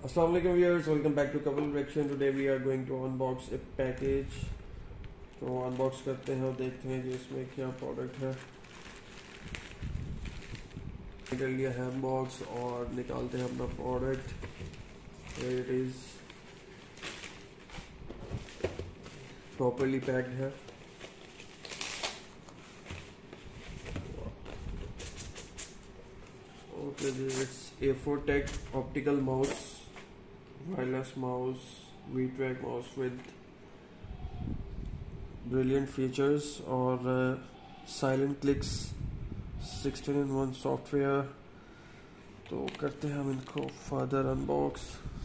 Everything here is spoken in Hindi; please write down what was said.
Assalamu alaikum viewers, welcome back to Couple Reaction. Today we are going to unbox a package. तो अनबॉक्स करते हैं और देखते हैं कि इसमें क्या प्रोडक्ट है। कर लिया है अनबॉक्स और निकालते हैं अपना product. It is properly packed है। Okay, it's A4Tech optical mouse, wireless mouse, V-track mouse with brilliant features और silent clicks 16-in-1 सॉफ्टवेयर। तो करते हैं हम इनको फर्दर अनबॉक्स।